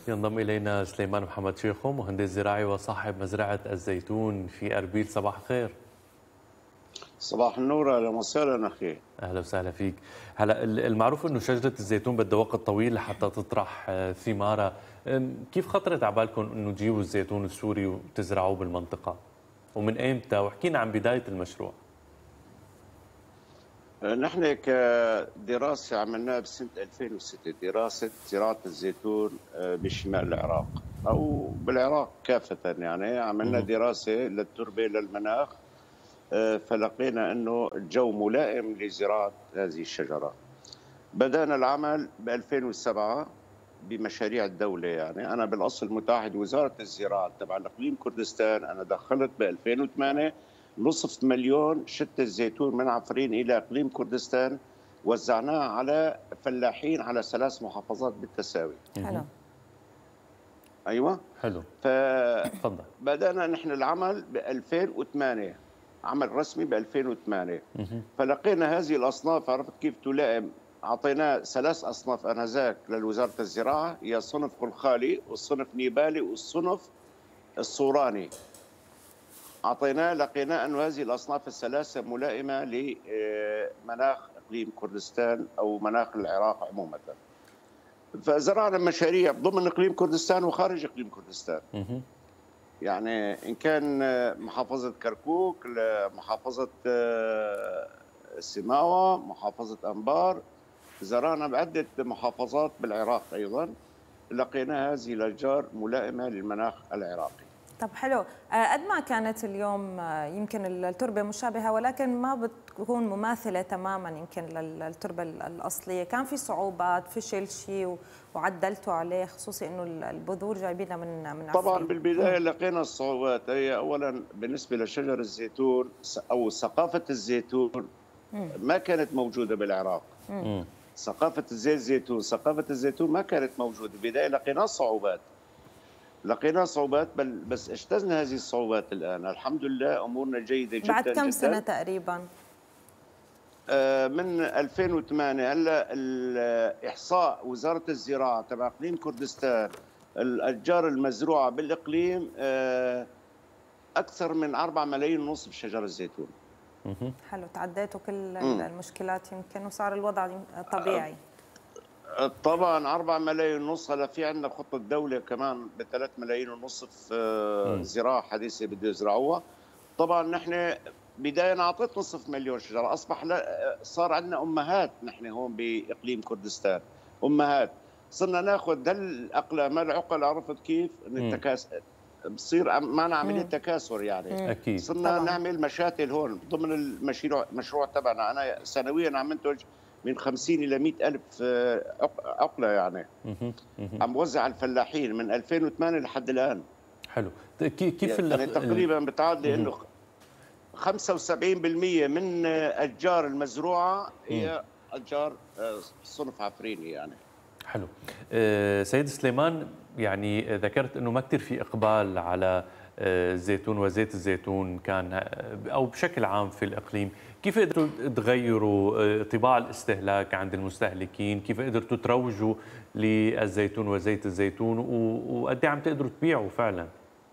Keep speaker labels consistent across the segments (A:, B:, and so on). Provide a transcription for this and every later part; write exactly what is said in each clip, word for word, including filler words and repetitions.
A: ينضم إلينا سليمان محمد شيخو، مهندس زراعي وصاحب مزرعة الزيتون في أربيل. صباح الخير.
B: صباح النور، اهلا وسهلا اخي.
A: اهلا وسهلا فيك. هلا المعروف انه شجره الزيتون بدها وقت طويل لحتى تطرح ثمارها، كيف خطرت على بالكم انه تجيبوا الزيتون السوري وتزرعوه بالمنطقه؟ ومن ايمتى؟ واحكينا عن بدايه المشروع.
B: نحن كدراسه عملناها بسنه ألفين وستة، دراسه زراعه الزيتون بشمال العراق او بالعراق كافه. يعني عملنا دراسه للتربه للمناخ، فلقينا انه الجو ملائم لزراعه هذه الشجره. بدانا العمل ب ألفين وسبعة بمشاريع الدوله. يعني انا بالاصل متعهد وزاره الزراعه تبع اقليم كردستان. انا دخلت ب ألفين وثمانية نصف مليون شتة الزيتون من عفرين الى اقليم كردستان، وزعناها على فلاحين على ثلاث محافظات بالتساوي.
A: حلو.
B: ايوه
A: حلو.
B: فبدانا بدانا نحن العمل ب ألفين وثمانية، عمل رسمي ب ألفين وثمانية. فلقينا هذه الاصناف، عرفت كيف تلائم. اعطيناه ثلاث اصناف انذاك لوزاره الزراعه، هي صنف خلخالي والصنف نيبالي والصنف الصوراني. اعطيناه، لقينا انه هذه الاصناف الثلاثه ملائمه لمناخ اقليم كردستان او مناخ العراق عموما. فزرعنا مشاريع ضمن اقليم كردستان وخارج اقليم كردستان. يعني ان كان محافظه كركوك، محافظه سماوه، محافظه انبار، زرعنا بعده محافظات بالعراق ايضا. لقينا هذه الاشجار ملائمه للمناخ العراقي.
C: طب حلو، قد ما كانت اليوم يمكن التربه مشابهه ولكن ما بتكون مماثله تماما يمكن للتربه الاصليه، كان في صعوبات، فشل شيء وعدلتوا عليه، خصوصي انه البذور جايبينها من من
B: طبعا
C: عفرين.
B: بالبدايه لقينا الصعوبات. هي اولا بالنسبه لشجر الزيتون او ثقافه الزيتون ما كانت موجوده بالعراق. مم. ثقافه زيت الزيتون، ثقافه الزيتون ما كانت موجوده. بالبدايه لقينا صعوبات لقينا صعوبات بل بس اجتزنا هذه الصعوبات الان. الحمد لله امورنا جيده جدا.
C: بعد كم
B: جداً.
C: سنه تقريبا؟
B: آه من ألفين وثمانية. هلا الاحصاء وزاره الزراعه تبع اقليم كردستان، الاشجار المزروعه بالاقليم آه اكثر من أربعة ملايين ونصف شجر الزيتون.
C: حلو، تعديتوا كل المشكلات يمكن وصار الوضع طبيعي.
B: طبعا أربعة ملايين ونص. هلا في عندنا خطه دوله كمان ب ثلاثة ملايين ونصف زراعه حديثه بده يزرعوها. طبعا نحن بدايه اعطيت نصف مليون شجره، اصبح لا صار عندنا امهات. نحن هون باقليم كردستان امهات، صرنا ناخذ هالاقلام العقل، عرفت كيف؟ التكاس بصير معنا عمليه تكاثر. يعني
A: اكيد
B: صرنا طبعاً. نعمل مشاتل هون ضمن المشروع المشروع تبعنا. انا سنويا عم منتج من خمسين إلى مئة ألف عقلة. يعني عم بوزع على الفلاحين من ألفين وثمانية لحد الآن.
A: حلو. كيف
B: يعني, يعني تقريبا بتعاد لأنه خمسة وسبعين بالمئة من أشجار المزروعة هي أشجار صنف عفريني. يعني
A: حلو. أه سيد سليمان، يعني ذكرت أنه ما كثير في إقبال على الزيتون وزيت الزيتون كان أو بشكل عام في الإقليم، كيف قدرتوا تغيروا طباع الاستهلاك عند المستهلكين؟ كيف قدرتوا تروجوا للزيتون وزيت الزيتون؟ وقد عم تقدروا تبيعوا فعلا؟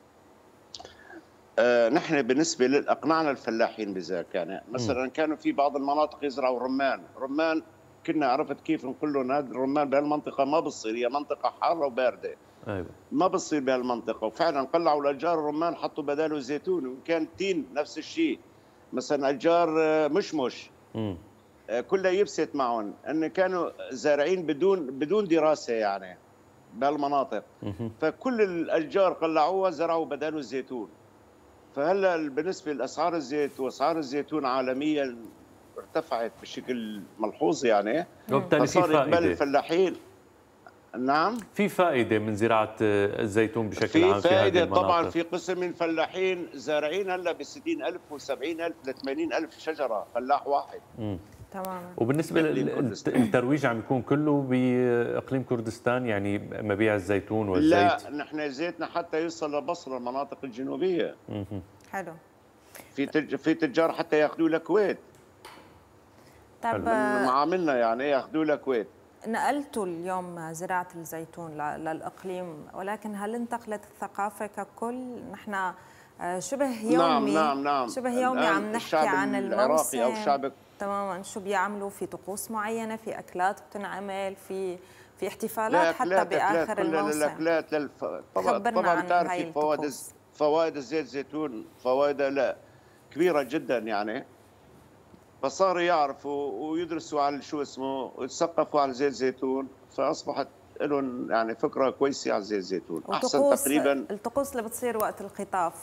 B: آه نحن بالنسبة لأقنعنا الفلاحين بذاك. يعني مثلا م. كانوا في بعض المناطق يزرعوا رمان رمان كنا عرفت كيف نقول لهم هذا الرمان بهالمنطقة ما بصير، هي منطقة حارة وباردة. أيوة. ما بصير بهالمنطقة. وفعلا قلعوا الأشجار الرمان، حطوا بداله زيتون. وكان تين نفس الشيء. مثلا أشجار مشمش م. آه كلها يبست معهم، أن كانوا زارعين بدون بدون دراسة يعني بهالمناطق. م. فكل الأشجار قلعوها زرعوا بداله الزيتون. فهلا بالنسبه لاسعار الزيت واسعار الزيتون عالميا ارتفعت بشكل ملحوظ. يعني
A: وبالتالي في فائده
B: الفلاحين. نعم،
A: في فائده من زراعه الزيتون بشكل
B: في
A: عام في هذه
B: فائده
A: المناطق.
B: طبعا. في قسم من الفلاحين زارعين هلا ب ستين ألف وسبعين ألف لثمانين ألف شجره، فلاح واحد.
C: امم تماما.
A: وبالنسبه للترويج عم يكون كله باقليم كردستان، يعني مبيع الزيتون والزيت؟
B: لا، نحن زيتنا حتى يوصل لبصره المناطق الجنوبيه.
C: امم حلو.
B: في تج... في تجار حتى ياخذوه للكويت.
C: طب
B: من معاملنا يعني ياخذوه للكويت.
C: نقلتوا اليوم زراعة الزيتون للإقليم، ولكن هل انتقلت الثقافة ككل؟ نحن شبه يومي
B: نعم نعم نعم
C: شبه يومي عم نحكي عن الموسم
B: أو الشعب
C: تماما، شو بيعملوا في طقوس معينة، في أكلات بتنعمل، في في احتفالات حتى بآخر
B: كل
C: الموسم.
B: الأكلات للف... طبعا طبعا تعرفي فوائد فوائد زيت الزيتون فوائدها لا كبيرة جدا يعني، فصاروا يعرفوا ويدرسوا على شو اسمه ويتثقفوا على زيت الزيتون، فأصبحت لهم يعني فكرة كويسة على زيت الزيتون. أحسن تقريبا
C: الطقوس اللي بتصير وقت القطاف.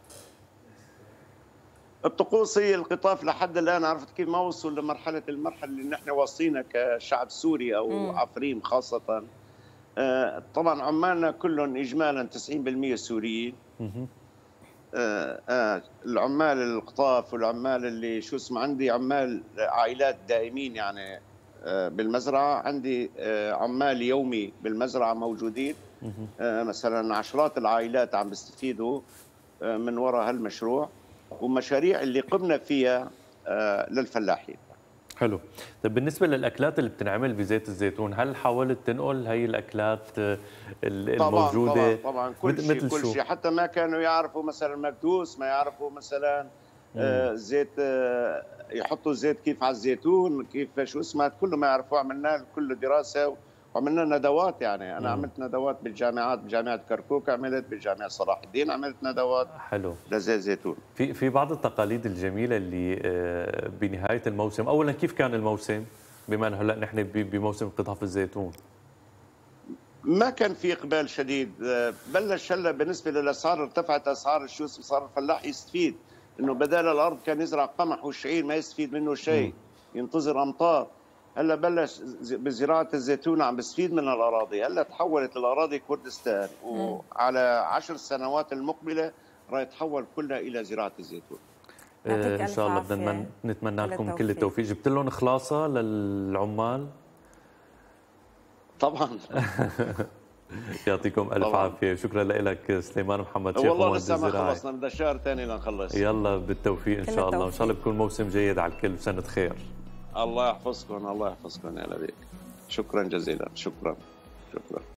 B: الطقوس هي القطاف لحد الآن عرفت كيف ما وصلوا لمرحلة المرحلة اللي نحن واصلينها كشعب سوري أو مم. عفريم خاصة. آه طبعا عمالنا كلهم إجمالا تسعين بالمئة سوريين. آه آه العمال القطاف والعمال اللي شو اسمه، عندي عمال عائلات دائمين يعني آه بالمزرعة، عندي آه عمال يومي بالمزرعة موجودين. آه مثلا عشرات العائلات عم بيستفيدوا آه من وراء هالمشروع ومشاريع اللي قمنا فيها آه للفلاحين.
A: حلو. طيب بالنسبه للاكلات اللي بتنعمل بزيت الزيتون، هل حاولت تنقل هي الاكلات الموجوده؟
B: طبعا طبعا, طبعاً كل شيء كل شيء، حتى ما كانوا يعرفوا مثلا مكدوس، ما يعرفوا مثلا آه زيت آه يحطوا زيت كيف على الزيتون، كيف شو اسمها، كله ما يعرفوا. عملنا كل دراسه وعملنا ندوات يعني، انا مم. عملت ندوات بالجامعات، بجامعه كركوك عملت، بجامعه صلاح الدين عملت ندوات.
A: حلو.
B: لزيت زيتون.
A: في في بعض التقاليد الجميله اللي بنهايه الموسم، اولا كيف كان الموسم بما انه هلا نحن بموسم قطاف الزيتون؟
B: ما كان في اقبال شديد، بلش هلا بالنسبه للاسعار ارتفعت اسعار شو اسمه، صار الفلاح يستفيد انه بدل الارض كان يزرع قمح والشعير ما يستفيد منه شيء، ينتظر امطار. هلا بلش بزراعه الزيتون عم بستفيد من الاراضي، هلا تحولت الاراضي كردستان، وعلى عشر سنوات المقبله راح يتحول كلها الى زراعه الزيتون.
A: ان شاء الله بدنا نتمنى لكم كل التوفيق. جبت لهم خلاصه للعمال؟
B: طبعا.
A: يعطيكم الف طبعاً. عافيه. شكرا لك سليمان محمد شيخ
B: والله لسه ما خلصنا، بدنا شهر ثاني لنخلص.
A: يلا بالتوفيق ان شاء الله، وان شاء الله بكون موسم جيد على الكل وسنه خير.
B: الله يحفظكم، الله يحفظكم يا لبيك. شكرا جزيلا. شكرا شكرا.